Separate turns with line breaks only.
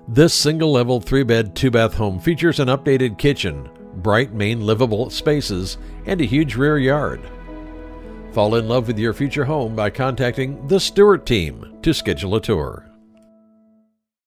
This single-level 3-bed, 2-bath home features an updated kitchen, bright main livable spaces, and a huge rear yard. Fall in love with your future home by contacting the Stewart team to schedule a tour.